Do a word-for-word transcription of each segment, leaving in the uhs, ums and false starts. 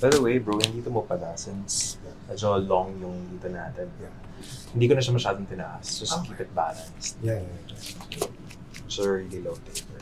By the way, bro, hindi mo pala since medyo long yung dito natin. Yeah. Hindi ko na siya masyadong tinaas. Just Okay. keep it balanced. Yeah, yeah, yeah. So, really low taper.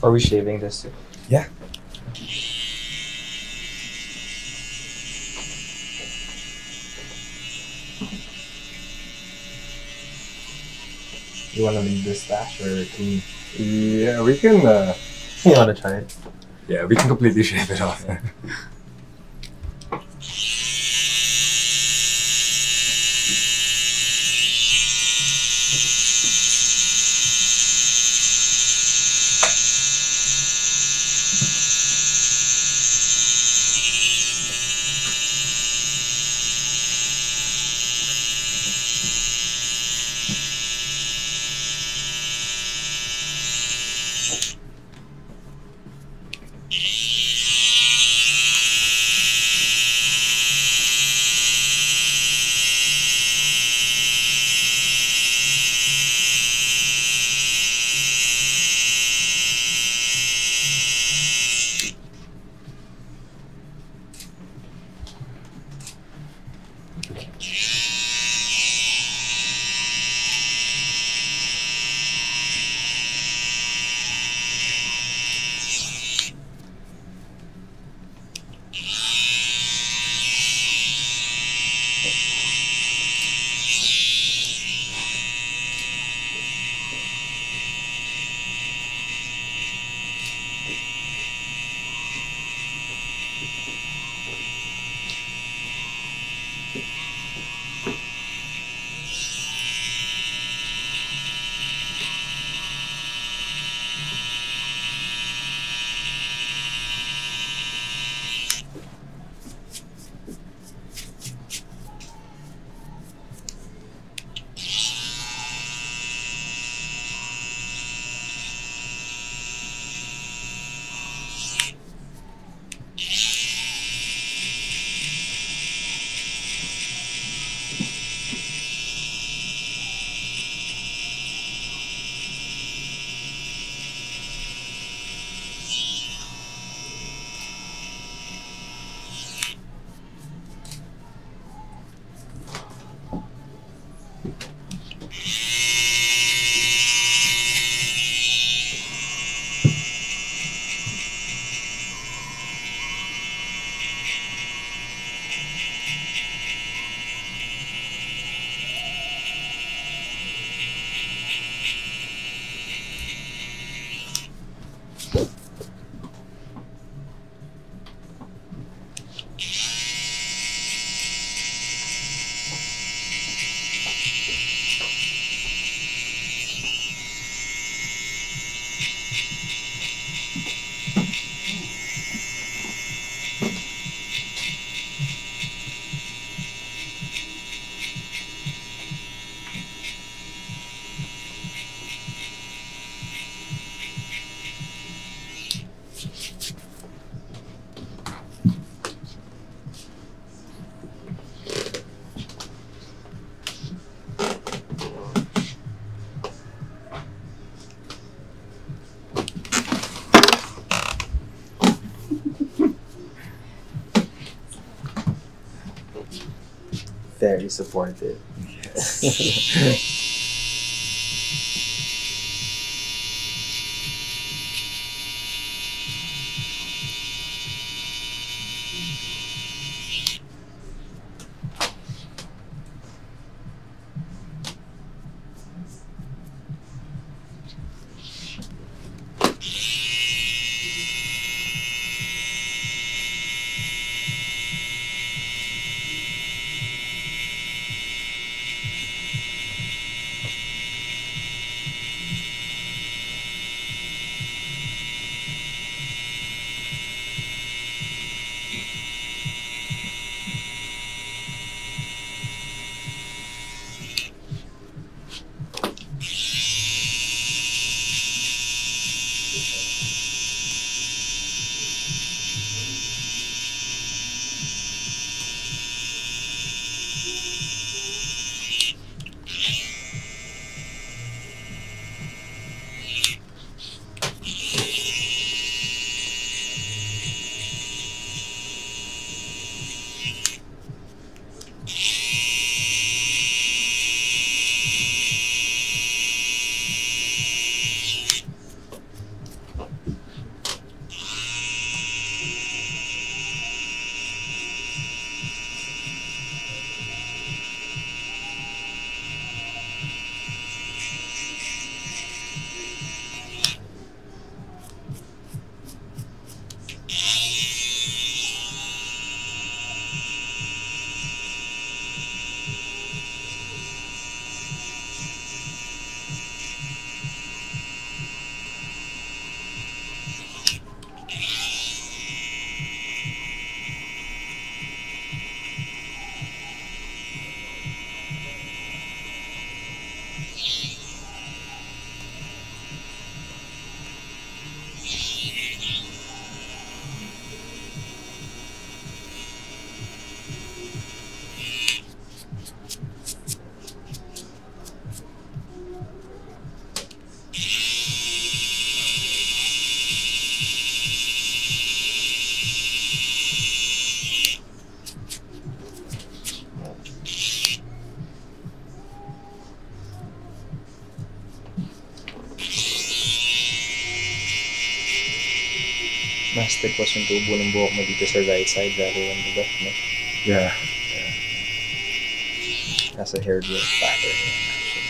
Are we shaving this too? Yeah. You wanna leave this stash or clean? Yeah, we can. Uh, You wanna try it? yeah, we can completely shave it off. Very supportive. Yes. Plastic was yung tubo ng buhok mo dito sa right side rather than the left, no? Yeah. That's a hair growth pattern, actually.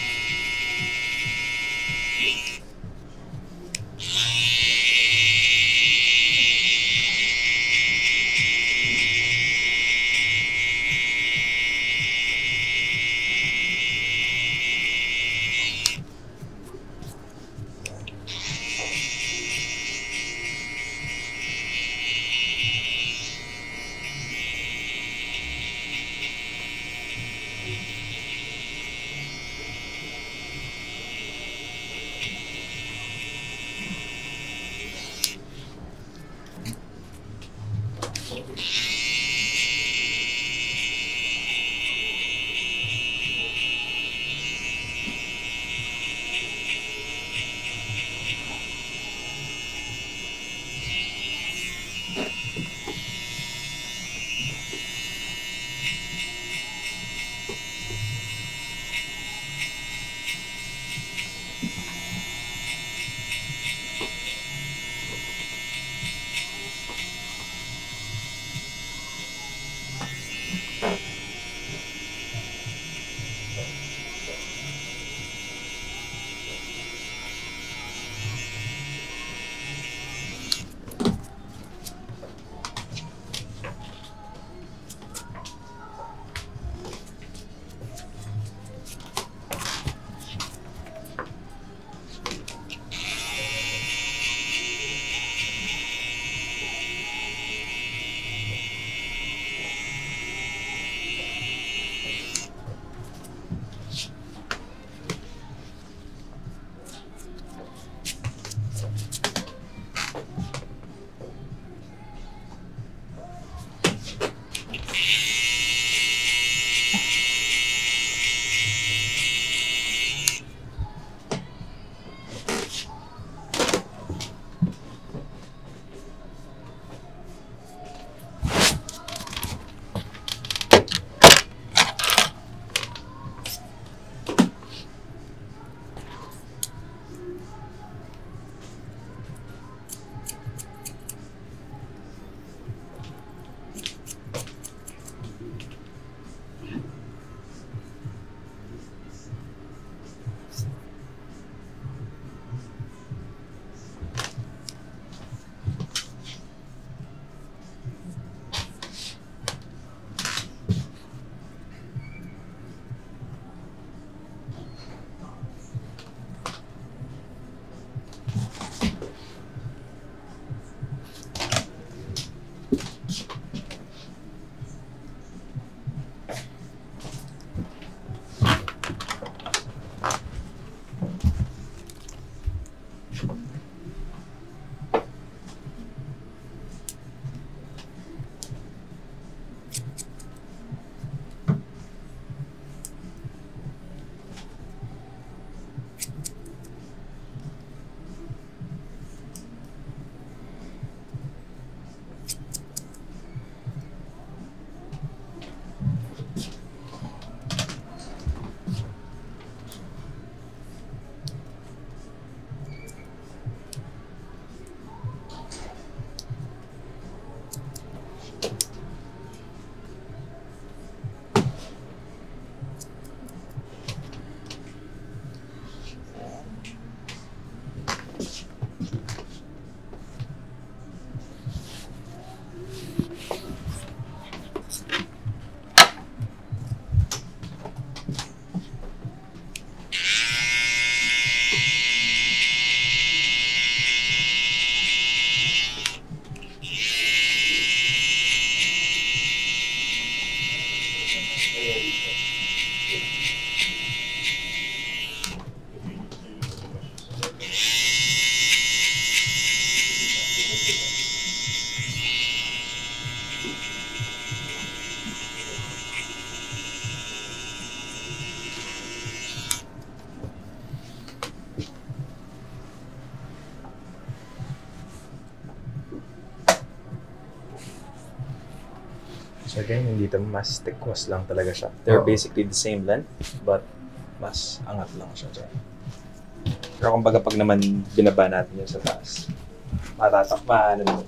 So again, yung dito mas thickwas lang talaga siya. They're Oo. basically the same length, but mas angat lang siya dyan. Pero kumbaga pag naman binaba natin yun sa taas, matatak, maano naman siya.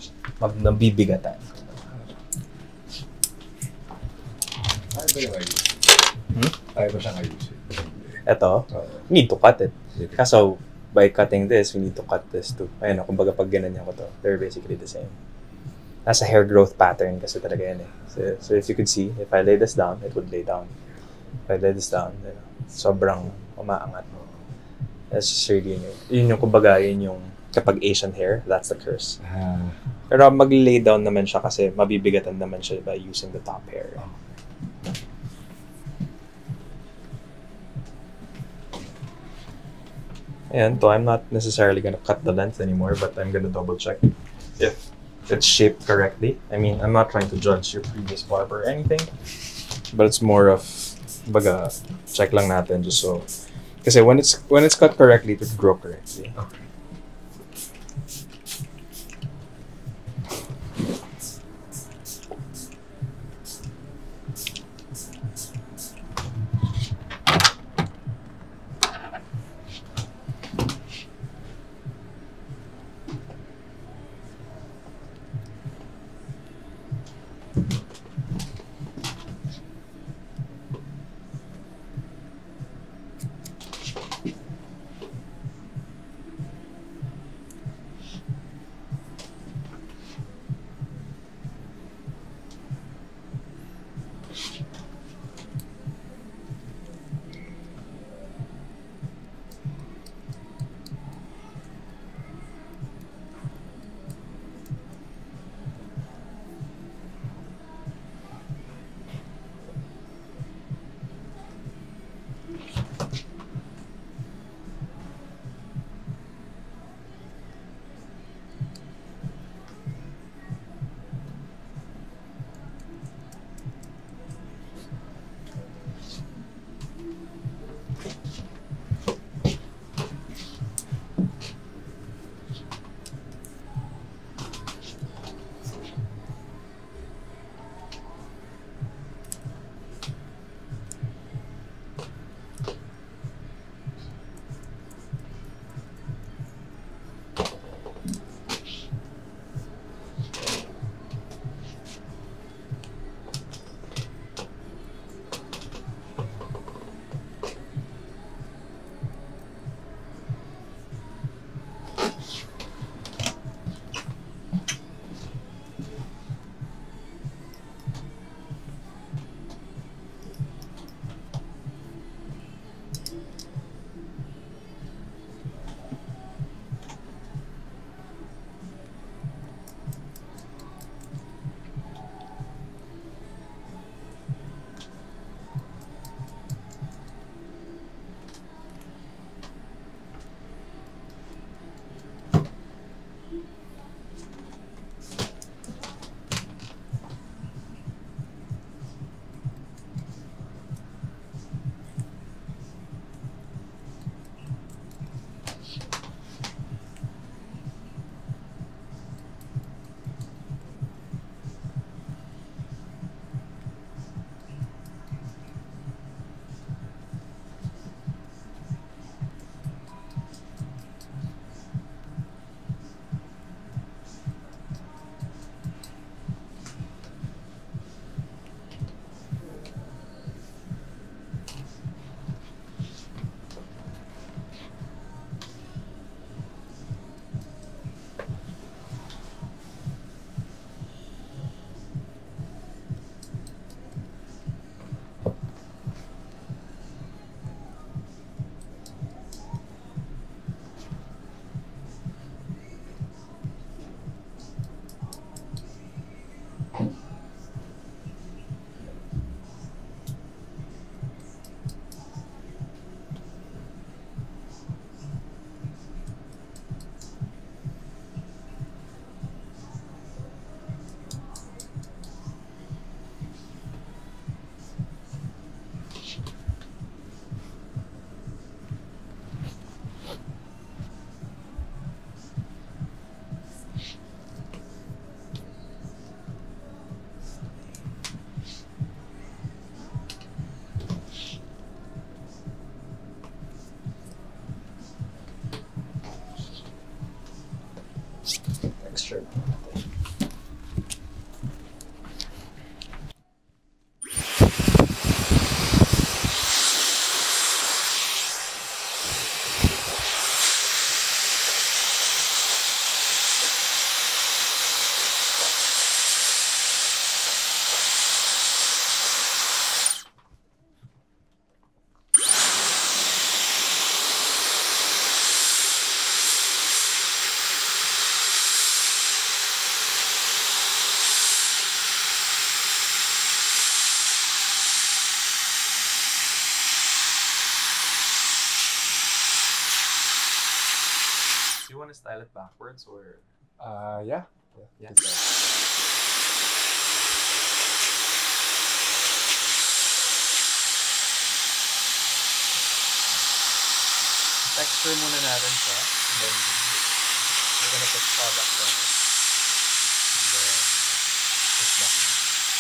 mag nabibigatan. Ay ba yung ayusin? Hmm? Ay ba siyang ayusin? Ito, Oo. we need to cut it. Kaso, by cutting this, we need to cut this too. Ayun, kumbaga pag ganyan ko to, they're basically the same. Nasa hair growth pattern kasi talaga yan eh. So, so if you could see, if I lay this down, it would lay down. If I lay this down, you know, sobrang umaangat. That's just really yun. Yun yung kumbaga, yun yung kapag Asian hair, that's the curse. Ah. Pero mag-lay down naman siya kasi mabibigatan naman siya by using the top hair. And so I'm not necessarily gonna cut the length anymore, but I'm gonna double check if it's shaped correctly. I mean, I'm not trying to judge your previous barber or anything, but it's more of, baga, check lang natin just so. Kasi when it's when it's cut correctly, it would grow correctly. Okay. to style it backwards or? Uh, yeah. Yeah. Good style. Texture muna natin siya. And then we're gonna put product on it. And then push back na.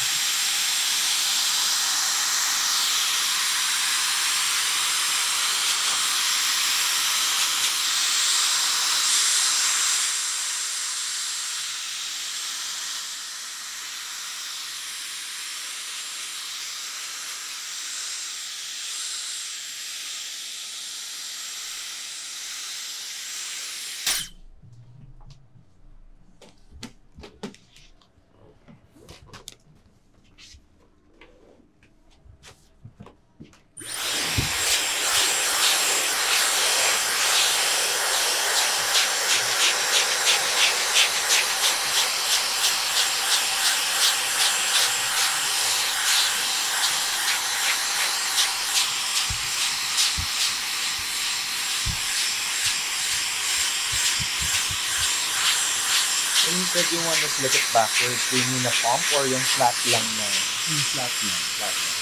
When you said you want to slip it backwards, do you mean a pump or yung flat lang na? Yung flat lang. Flat lang.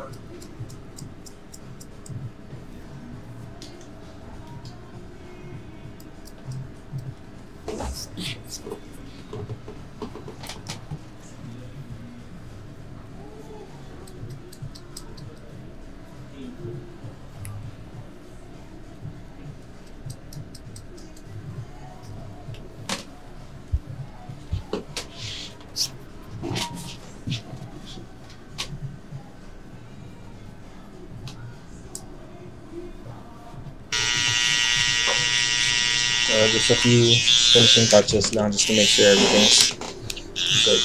Uh, just a few finishing touches lang just to make sure everything's good.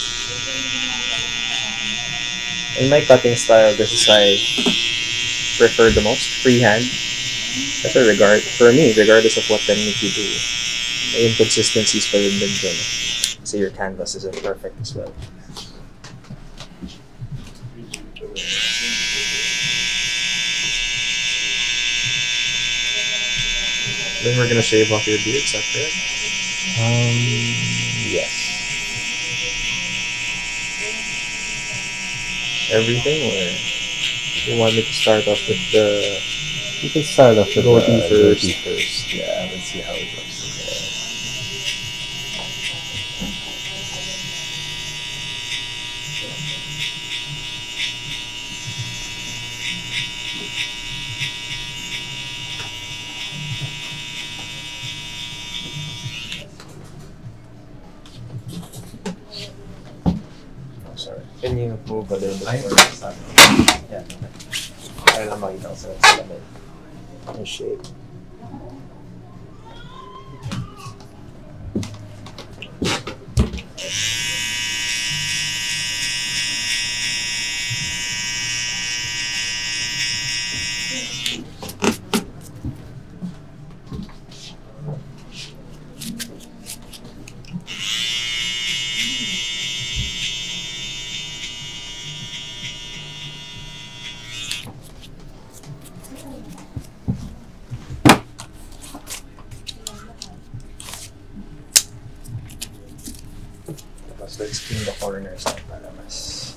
In my cutting style, this is I prefer the most, freehand. Kasi regard, for me, regardless of what technique you do, may inconsistencies pa rin din dyan. Kasi your canvas isn't perfect as well. Then we're gonna shave off your beard, is that correct? Um, yes. Everything, or you want me to start off with the You can start off with goatee the first? goatee first. Yeah, let's see how it looks. Oh, sorry. Can you move a little bit Ay, more? Yeah. Kaya lang makita ko sa salamin. Yung shape. Tapos let's clean the corners na para mas...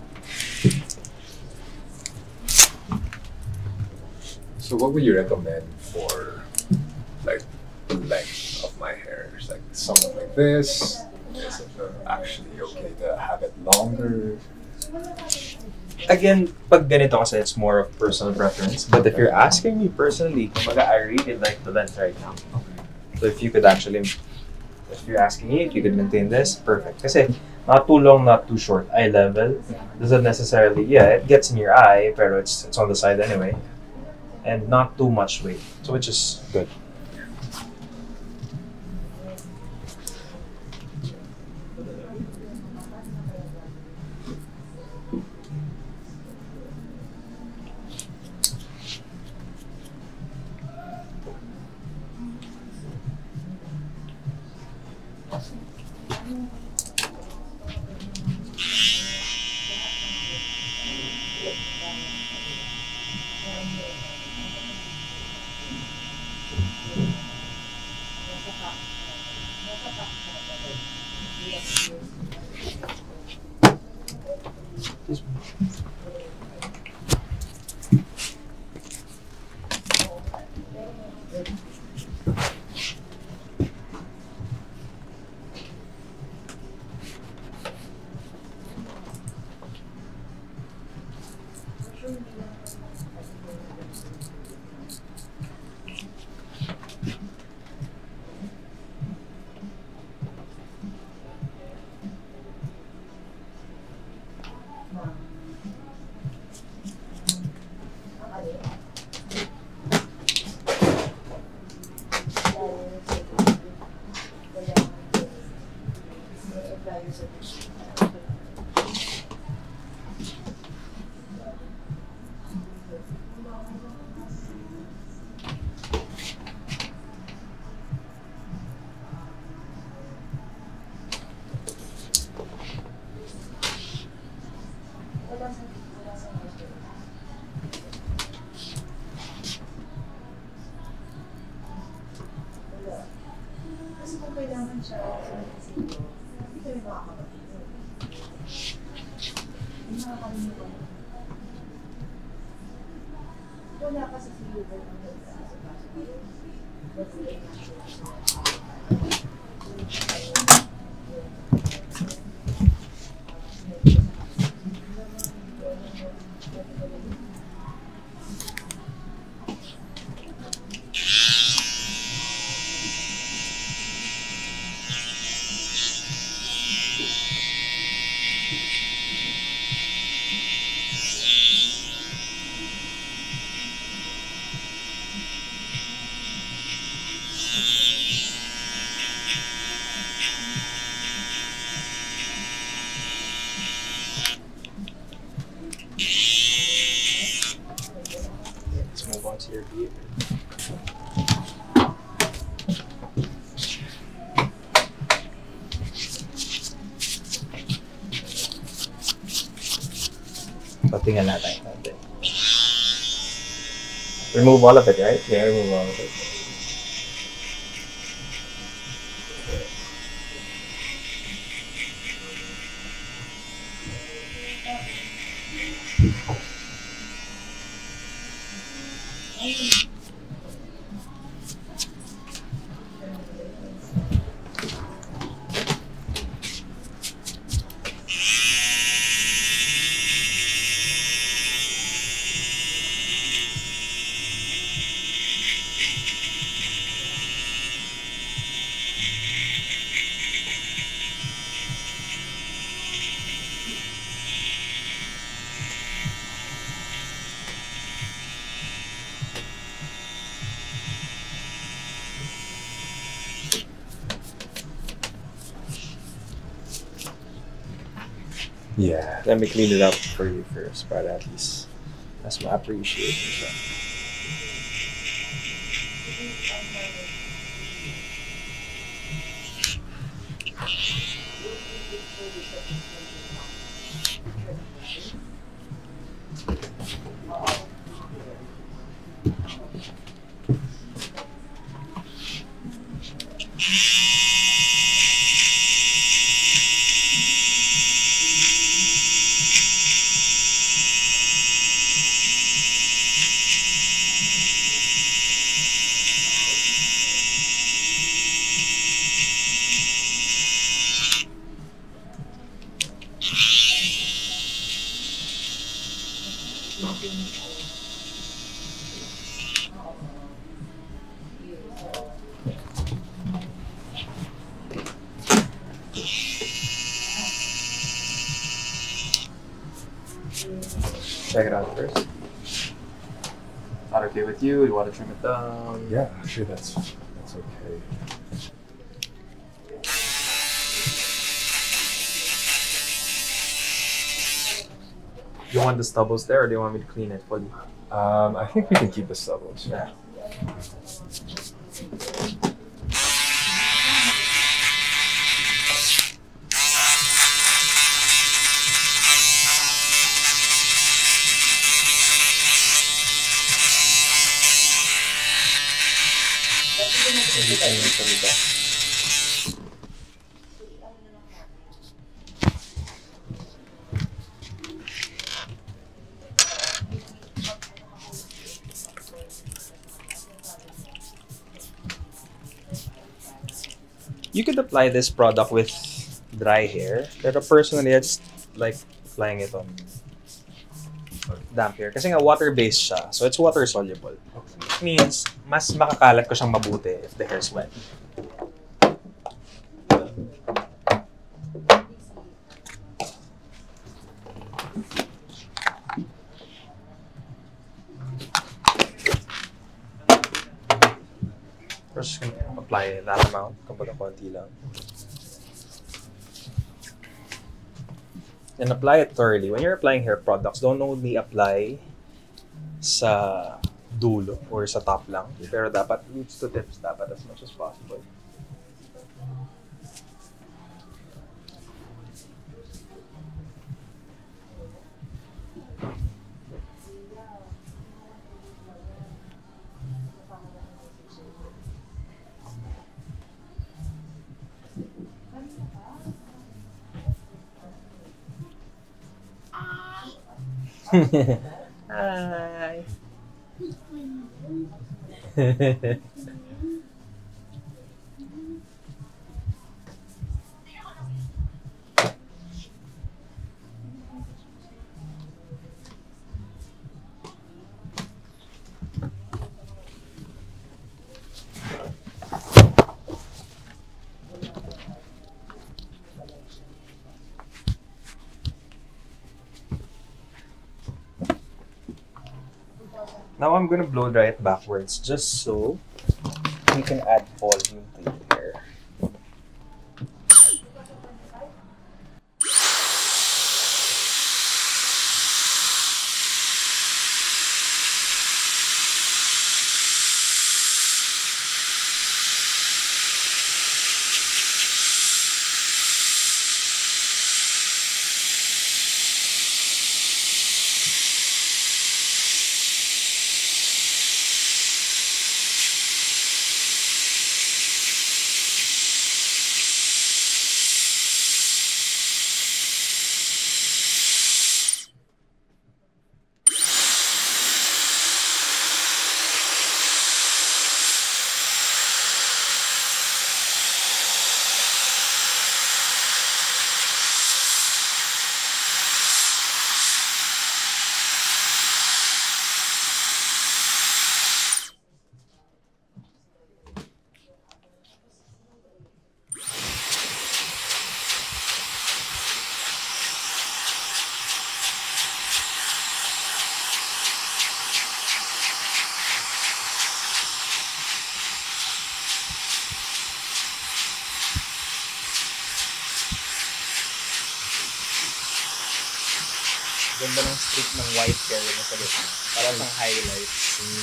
So what would you recommend for like the length of my hair? Is like something like this? Is it uh, actually okay to have it longer? Again, pag ganito kasi it's more of personal preference. But if you're asking me personally, kumbaga, I really like the length right now. So if you could actually, if you're asking me if you could maintain this, perfect. Kasi not too long, not too short. Eye level doesn't necessarily, yeah, it gets in your eye, pero it's it's on the side anyway, and not too much weight, so which is good. Let's move on to your beard. Patingnan natin natin. Remove all of it, right? Yeah, remove all of it. Yeah. Let me clean it up for you first, para at least mas ma-appreciate mo siya. Check it out first. Is that okay with you? You want to trim it down? Yeah, actually that's that's okay. Do you want the stubbles there, or do you want me to clean it fully? Um, I think we can keep the stubbles. Yeah. You could apply this product with dry hair, pero personally, I just like applying it on damp hair. Kasi nga water-based siya, so it's water-soluble. Which means, mas makakalat ko siyang mabuti if the hair's wet. First, just gonna apply that amount, kumbaga konti lang. And apply it thoroughly. When you're applying hair products, don't only apply sa dulo or sa top lang. Pero dapat roots to tips dapat as much as possible. Hi. Now I'm gonna blow dry it backwards just so we can add volume to your hair. Ganda ng streak ng white hair na sa gitna. Para sa highlights.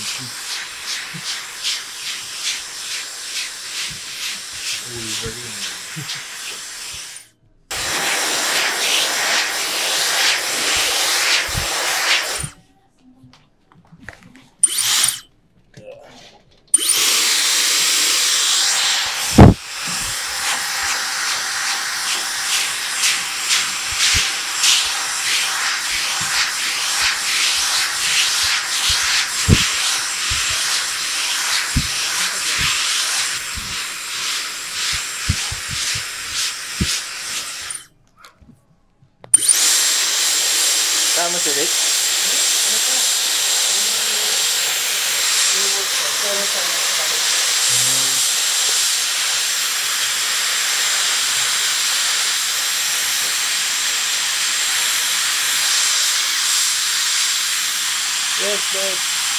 Wolverine. Tama si Rick? Yes, yes.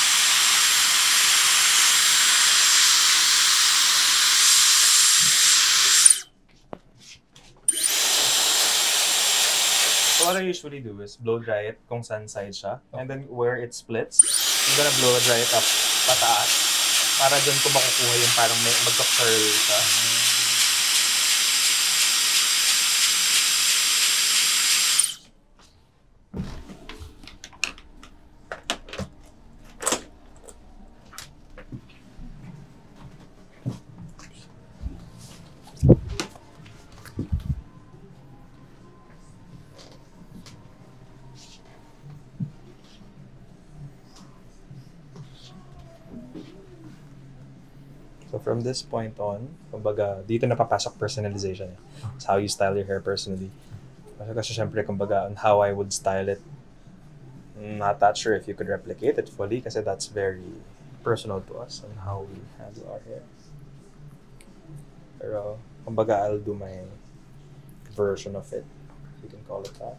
So what I usually do is blow dry it kung saan side siya. And then where it splits, I'm gonna blow dry it up pataas. Para dun ko makukuha yung parang may magka-curl siya. So from this point on, kumbaga, dito napapasok personalization. Eh. It's how you style your hair personally. Kasi, kasi syempre, kumbaga, on how I would style it, I'm not that sure if you could replicate it fully kasi that's very personal to us on how we handle our hair. Pero, kumbaga, I'll do my version of it, if you can call it that.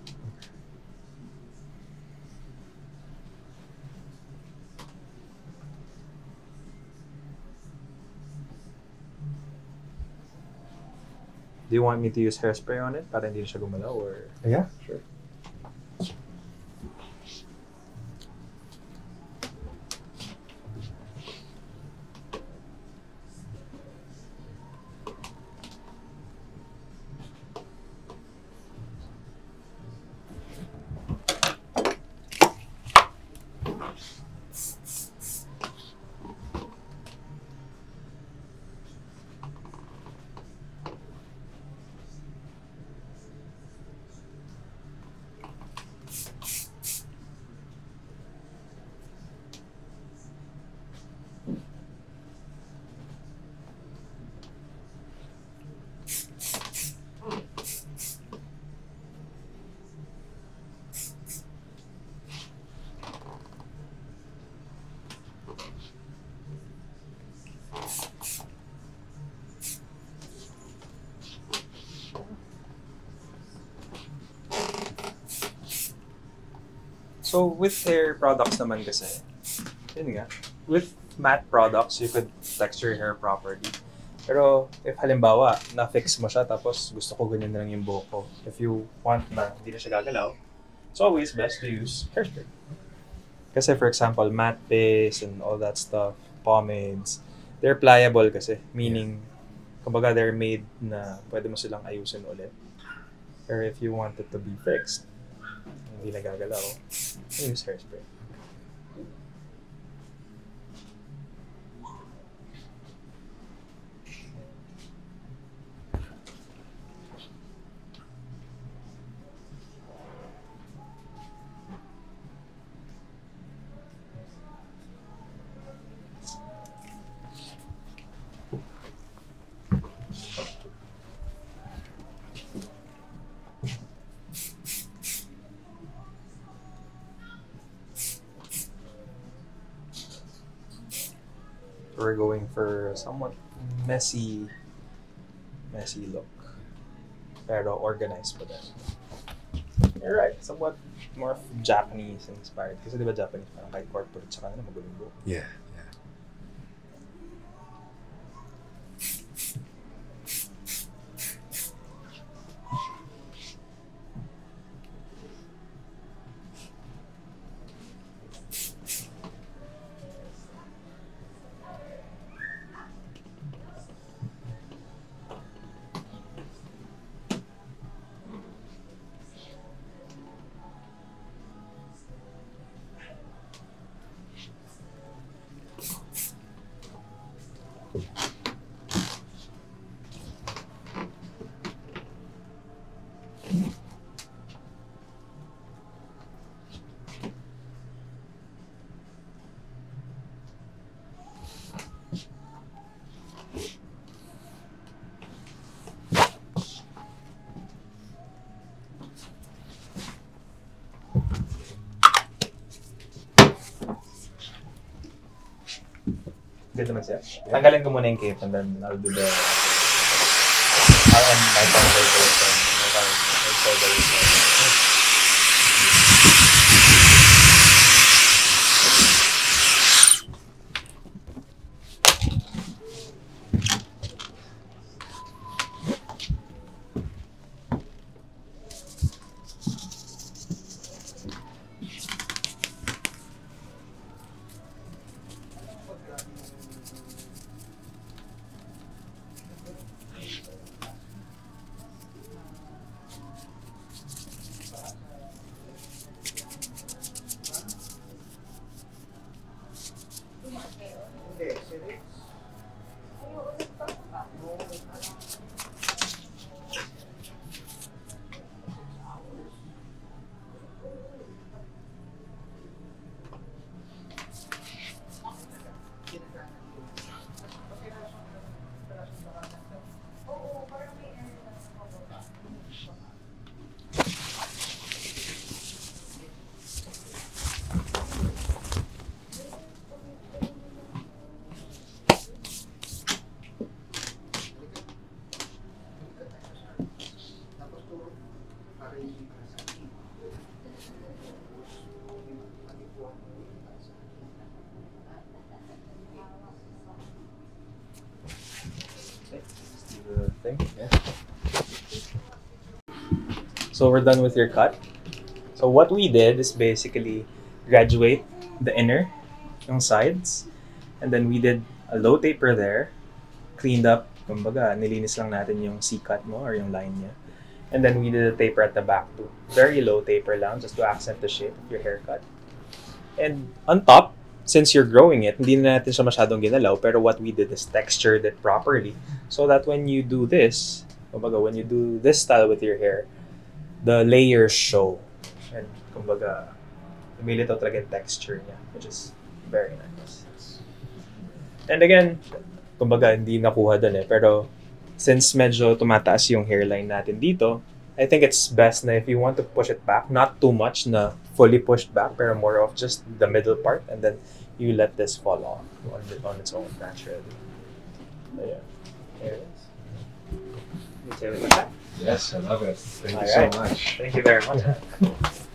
Do you want me to use hairspray on it para hindi siya gumalaw or? Yeah, sure. So with hair products naman kasi, yun nga, with matte products, you could texture your hair properly. Pero if halimbawa, na-fix mo siya tapos gusto ko ganyan na lang yung buhok ko, if you want na hindi na siya gagalaw, it's always best to use hairspray. Kasi for example, matte paste and all that stuff, pomades, they're pliable kasi. Meaning, kumbaga they're made na pwede mo silang ayusin ulit. Or if you want it to be fixed, hindi na gagalaw, use hairspray. We're going for somewhat messy, messy look, pero organized pa din. You're right, somewhat more Japanese inspired. Kasi di ba Japanese, parang kahit corporate sa kanila magulong buhok. Yeah, yeah. Good naman siya. Tanggalin ko muna yung cape and then I'll do the... I'll end my conversation. My conversation. Thing. Yeah. So we're done with your cut. So what we did is basically graduate the inner, yung sides, and then we did a low taper there, cleaned up, kumbaga, nilinis lang natin yung C-cut mo or yung line niya. And then we did a taper at the back too. Very low taper lang, just to accent the shape of your haircut. And on top, since you're growing it, hindi na natin siya masyadong ginalaw, pero what we did is textured it properly so that when you do this, kumbaga, when you do this style with your hair, the layers show. And kumbaga, lumilitaw talaga yung texture niya, which is very nice. And again, kumbaga, hindi nakuha dun eh, pero since medyo tumataas yung hairline natin dito, I think it's best na if you want to push it back, not too much na fully pushed back, pero more of just the middle part, and then you let this fall off on, on its own naturally. So yeah, there it is. You say it like that? Yes, I love it. Thank All you right. so much. Thank you very much.